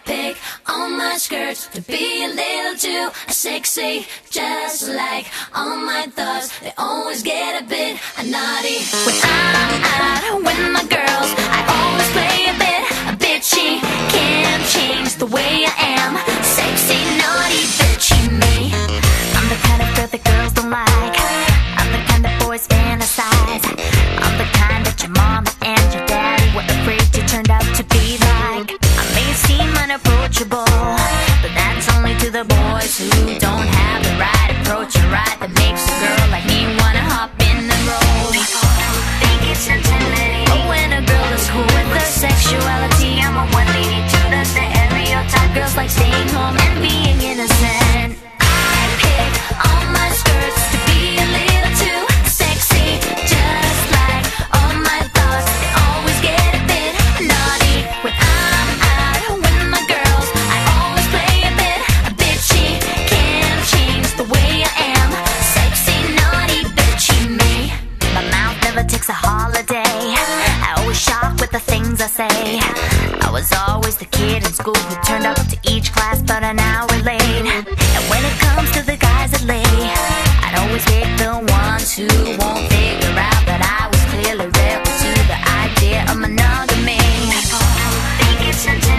pick on my skirts to be a little too sexy, just like all my thoughts. They always get a bit naughty. When I'm out with my girls, I always play a bit bitchy. Can't change the way I am. Sexy, naughty, bitchy me. I'm the kind of girl that girls don't like. I'm the kind that boys fantasize. I'm the kind that your mom and your daddy were afraid you turned out to be like. I may seem unapproachable, but that's only to the boys who don't have the right approach or right that makes a girl like me wanna hop in the roll. Think it's intimidating, but when a girl is cool with her sexuality, I'm a 182, the stereotype. Girls like staying home and being innocent. I pick all my skirts to be a little too sexy, just like all my thoughts. They always get a bit naughty. When I'm out with my girls, I always play a bit bitchy. Can't change the way I am. Sexy, naughty, bitchy me. My mouth never takes a holiday. I always shock with the things I say. I was always the kid in school who turned up to each class but an hour late. And when it comes to the guys that lay, I'd always pick the ones who won't figure out that I was clearly rebel to the idea of monogamy. People think it's intense.